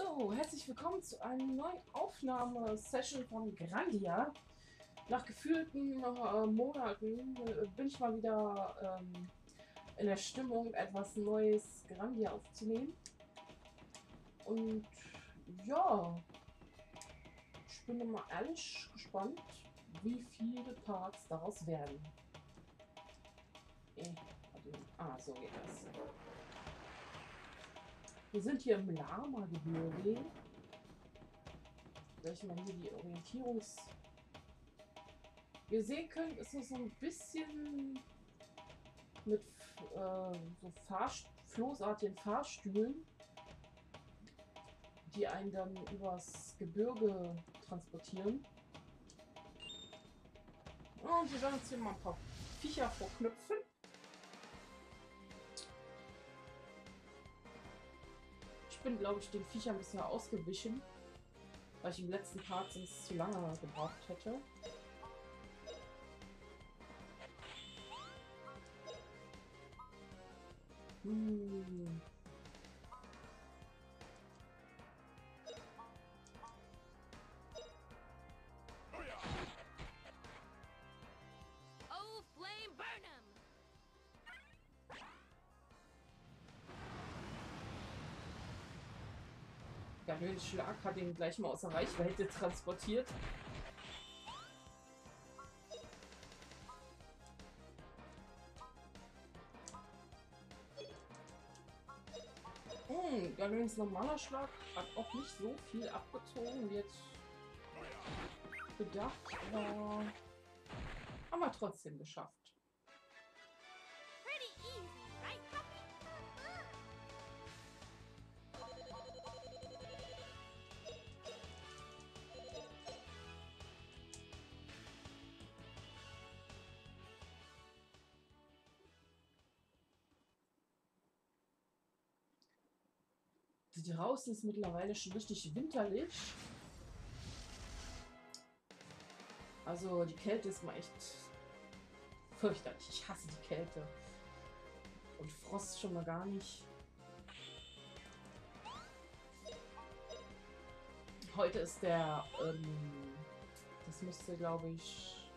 Hallo, herzlich willkommen zu einer neuen Aufnahmesession von Grandia. Nach gefühlten Monaten bin ich mal wieder in der Stimmung, etwas Neues Grandia aufzunehmen. Und ja, ich bin mal ehrlich gespannt, wie viele Parts daraus werden. So geht das. Wir sind hier im Lama-Gebirge. Wenn ich mal hier die Wie ihr sehen könnt, ist es so ein bisschen mit so floßartigen Fahrstühlen, die einen dann übers Gebirge transportieren. Und wir werden uns hier mal ein paar Viecher vorknüpfen. Ich bin, glaube ich, den Viechern bisher ausgewichen, weil ich im letzten Part sonst zu lange gebraucht hätte. Oh, flame burn him! Der Höhenschlag hat ihn gleich mal aus der Reichweite transportiert. Galens normaler Schlag hat auch nicht so viel abgezogen wie jetzt gedacht, aber haben wir trotzdem geschafft. Pretty easy, right, puppy? Draußen ist mittlerweile schon richtig winterlich. Also die Kälte ist mal echt fürchterlich. Ich hasse die Kälte. Und Frost schon mal gar nicht. Heute ist der, das müsste, glaube ich,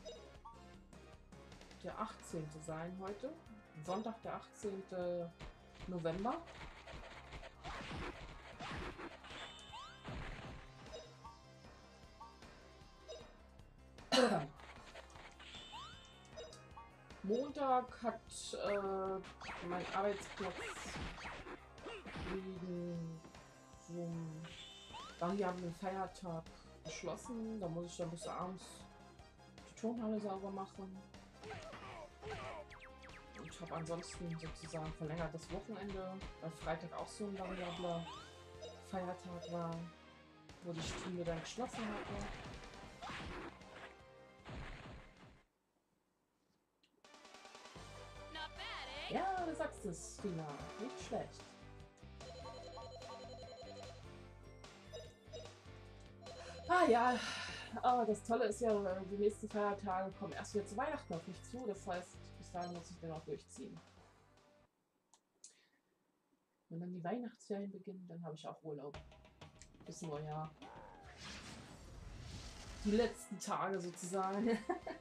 der 18. sein heute. Sonntag, der 18. November. Montag hat mein Arbeitsplatz wegen so einem variablen Feiertag geschlossen. Da muss ich dann bis abends die Turnhalle sauber machen. Und ich habe ansonsten sozusagen verlängertes Wochenende, weil Freitag auch so ein variabler Feiertag war, wo die Schule dann geschlossen hatte. Not bad, eh? Ja, du sagst es, Tina. Nicht schlecht. Ah ja, aber das Tolle ist ja, die nächsten Feiertage kommen erst wieder zu Weihnachten auf mich zu. Das heißt, bis dahin muss ich dann auch durchziehen. Wenn dann die Weihnachtsferien beginnen, dann habe ich auch Urlaub. Bis Neujahr. Die letzten Tage sozusagen.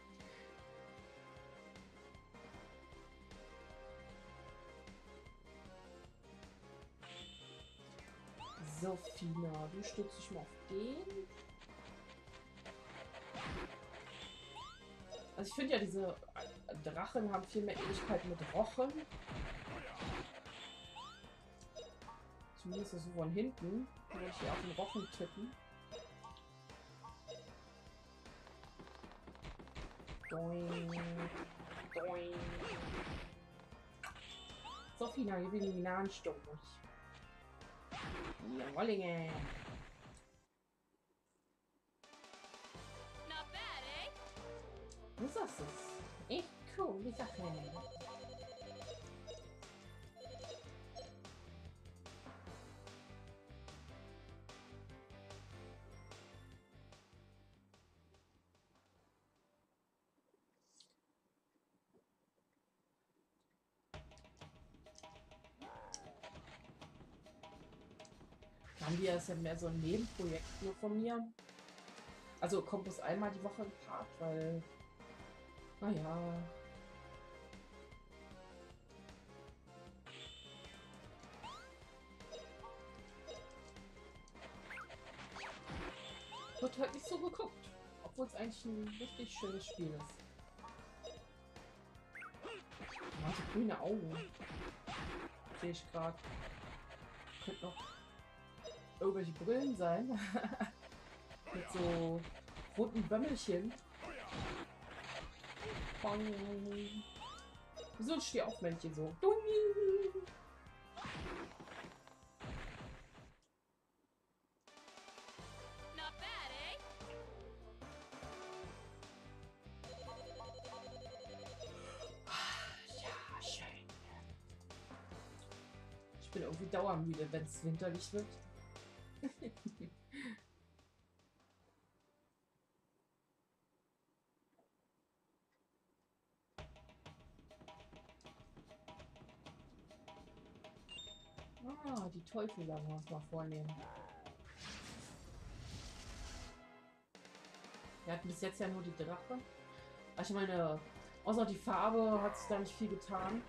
So, Fina, du stützt dich mal auf den. Also ich finde ja, diese Drachen haben viel mehr Ähnlichkeit mit Rochen. Zumindest so von hinten. Kann ich hier auf den Rochen tippen. Doing. Doing. So, Fina, gib ihm die Nahenstumm durch. Jawollinge. Not bad, eh? Du sagst es. Echt cool, die Sache. Grandia ist ja mehr so ein Nebenprojekt nur von mir. Also kommt bloß einmal die Woche im Part, weil, naja. Wird halt nicht so geguckt, obwohl es eigentlich ein richtig schönes Spiel ist. Oh, die grüne Augen. Sehe ich gerade. Könnte noch irgendwelche Brillen sein. Mit so roten Bömmelchen. So ein Stehaufmännchen so. Not bad, eh? Ja, schön. Ich bin irgendwie dauermüde, wenn es winterlich wird. Ah, die Teufel werden wir uns mal vornehmen. Wir hatten bis jetzt ja nur die Drache. Also ich meine, außer die Farbe hat sich da nicht viel getan.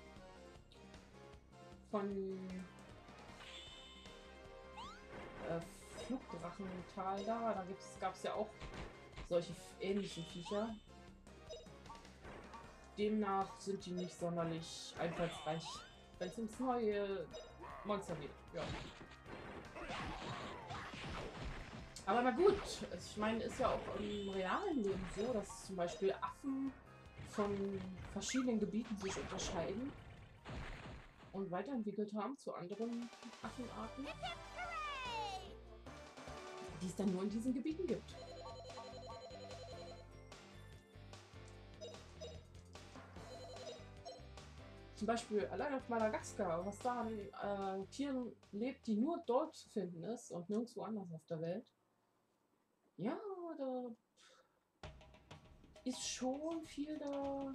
Von Flugdrachental da gab es ja auch solche ähnlichen Viecher. Demnach sind die nicht sonderlich einfallsreich, wenn es ums neue Monster geht. Ja. Aber na gut, ich meine, ist ja auch im realen Leben so, dass zum Beispiel Affen von verschiedenen Gebieten sich unterscheiden und weiterentwickelt haben zu anderen Affenarten, Hooray! die es dann nur in diesen Gebieten gibt. Zum Beispiel allein auf Madagaskar, was da an Tieren lebt, die nur dort zu finden ist und nirgendwo anders auf der Welt. Ja, da ist schon viel da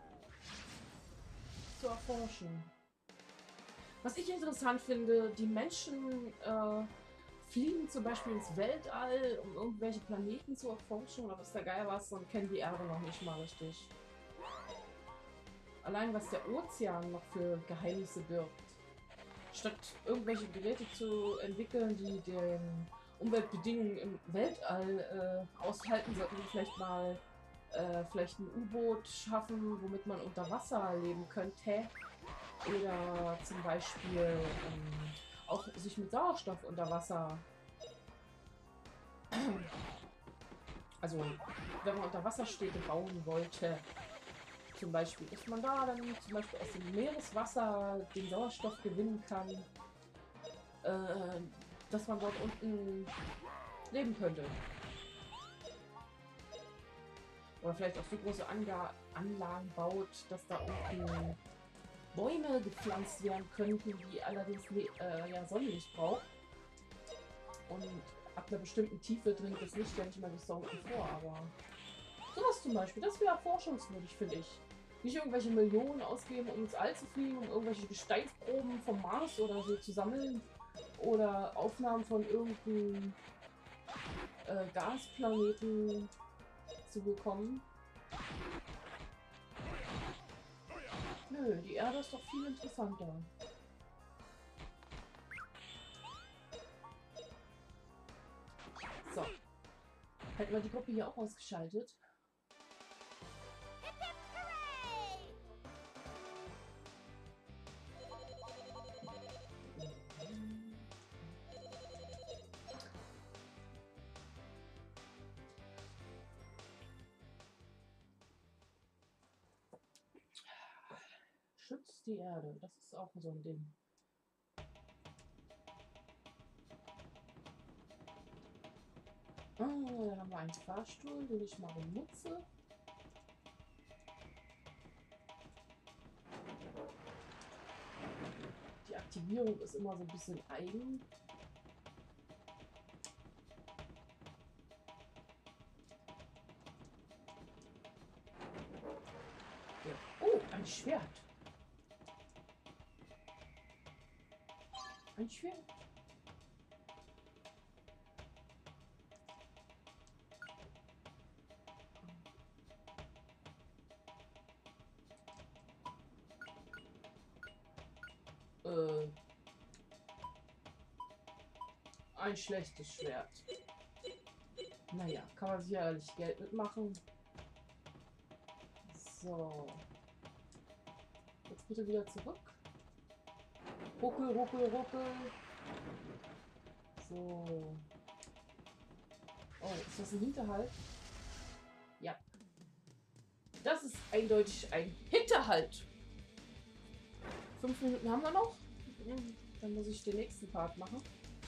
zu erforschen. Was ich interessant finde, die Menschen fliegen zum Beispiel ins Weltall, um irgendwelche Planeten zu erforschen oder was der Geier was und kennen die Erde noch nicht mal richtig. Allein was der Ozean noch für Geheimnisse birgt. Statt irgendwelche Geräte zu entwickeln, die den Umweltbedingungen im Weltall aushalten, sollten wir vielleicht mal vielleicht ein U-Boot schaffen, womit man unter Wasser leben könnte. Oder zum Beispiel auch sich mit Sauerstoff unter Wasser. Also, wenn man unter Wasserstädte bauen wollte, zum Beispiel, dass man da dann zum Beispiel aus dem Meereswasser den Sauerstoff gewinnen kann, dass man dort unten leben könnte. Oder vielleicht auch so große Anlagen baut, dass da unten Bäume gepflanzt werden könnten, die allerdings ja, Sonnenlicht braucht. Und ab einer bestimmten Tiefe dringt das Licht ja nicht mehr bis da unten vor, aber sowas zum Beispiel, das wäre forschungswürdig, finde ich. Nicht irgendwelche Millionen ausgeben, um ins All zu fliegen, um irgendwelche Gesteinsproben vom Mars oder so zu sammeln. Oder Aufnahmen von irgendeinem Gasplaneten zu bekommen. Nö, die Erde ist doch viel interessanter. So. Hätten wir die Gruppe hier auch ausgeschaltet. Hip hip hooray! Schützt die Erde, das ist auch so ein Ding. Ah, da haben wir einen Fahrstuhl, den ich mal benutze. Die Aktivierung ist immer so ein bisschen eigen. Ja. Oh, ein Schwert. Ein Schwert. ein schlechtes Schwert. Naja, kann man sicherlich Geld mitmachen. So. Jetzt bitte wieder zurück. Ruckel, ruckel, ruckel. So. Oh, ist das ein Hinterhalt? Ja. Das ist eindeutig ein Hinterhalt. 5 Minuten haben wir noch. Dann muss ich den nächsten Part machen.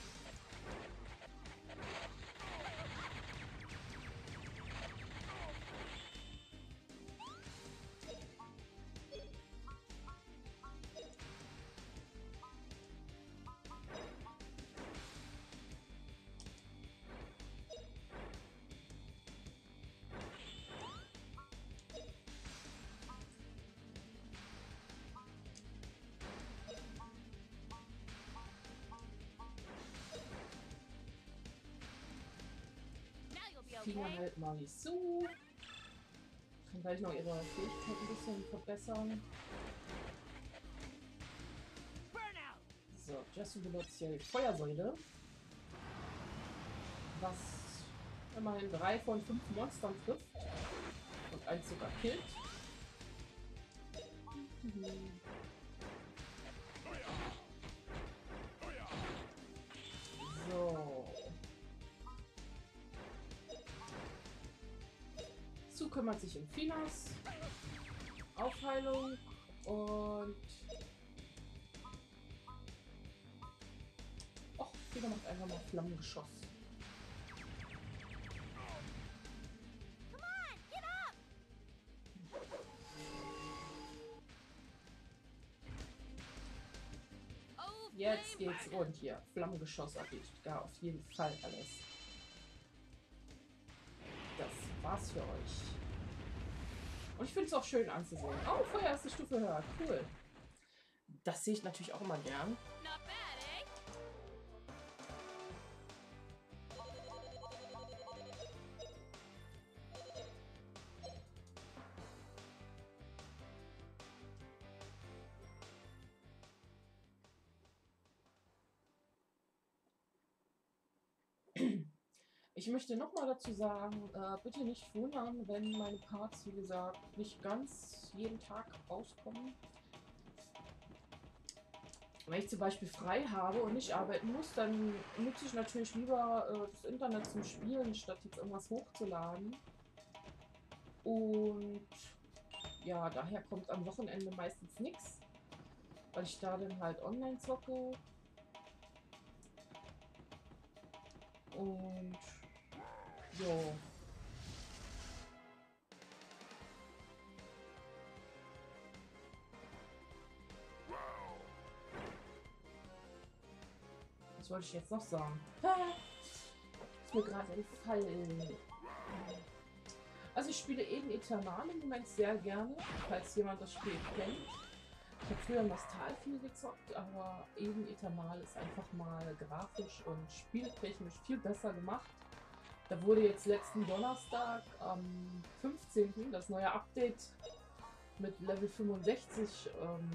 Fliegen wir halt mal nicht zu. Kann gleich noch ihre Fähigkeit ein bisschen verbessern. So, Jessie benutzt hier die Feuersäule. Was immerhin 3 von 5 Monstern trifft. Und 1 sogar killt. So. Zu kümmert sich um Finas Aufheilung und och, Fina macht einfach mal Flammengeschoss. Jetzt geht's rund hier. Flammengeschoss erledigt. Gar auf jeden Fall alles. Das war's für euch. Und ich finde es auch schön anzusehen. Oh, Feuer ist eine Stufe höher. Cool. Das sehe ich natürlich auch immer gern. Not bad, eh? Ich möchte noch mal dazu sagen, bitte nicht wundern, wenn meine Parts, wie gesagt, nicht ganz jeden Tag rauskommen. Wenn ich zum Beispiel frei habe und nicht arbeiten muss, dann nutze ich natürlich lieber das Internet zum Spielen, statt jetzt irgendwas hochzuladen. Und ja, daher kommt am Wochenende meistens nichts, weil ich da dann halt online zocke. Und jo. Was wollte ich jetzt noch sagen? Ist mir gerade entfallen. Also ich spiele Eden Eternal im Moment sehr gerne, falls jemand das Spiel kennt. Ich habe früher Nostal viel gezockt, aber Eden Eternal ist einfach mal grafisch und spieltechnisch viel besser gemacht. Da wurde jetzt letzten Donnerstag am 15. das neue Update mit Level 65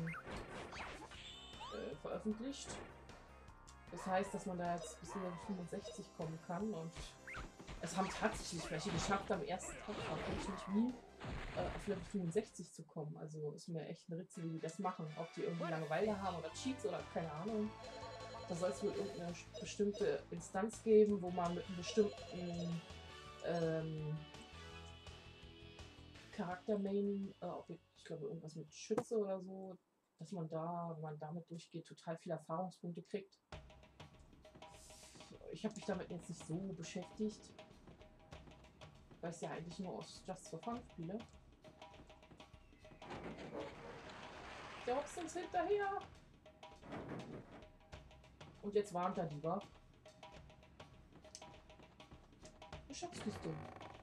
veröffentlicht. Das heißt, dass man da jetzt bis Level 65 kommen kann und es haben tatsächlich welche geschafft, am ersten Tag ich nicht wie auf Level 65 zu kommen. Also ist mir echt ein Rätsel, wie die das machen. Ob die irgendwie Langeweile haben oder Cheats oder keine Ahnung. Da soll es wohl irgendeine bestimmte Instanz geben, wo man mit einem bestimmten Charakter-Main, ich glaube irgendwas mit Schütze oder so, dass man da, wenn man damit durchgeht, total viele Erfahrungspunkte kriegt. Ich habe mich damit jetzt nicht so beschäftigt, weil ich es ja eigentlich nur aus Just for Fun spiele. Der hopst uns hinterher. Und jetzt warnt er lieber. Eine Schatzkiste.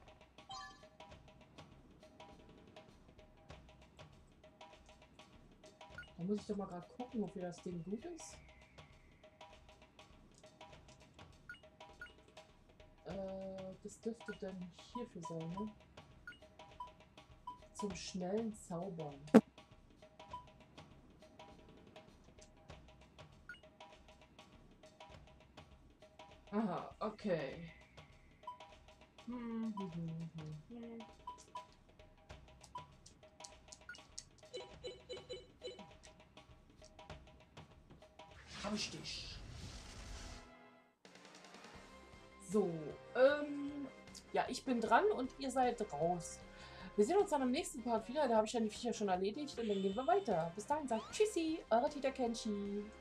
Da muss ich doch mal gerade gucken, wofür das Ding gut ist. Das dürfte dann hierfür sein, ne? Zum schnellen Zaubern. Aha, okay. Hab ich dich. So, ja, ich bin dran und ihr seid raus. Wir sehen uns dann am nächsten Part wieder. Da habe ich ja die Viecher schon erledigt und dann gehen wir weiter. Bis dahin sagt Tschüssi, eure Tita Kenshi.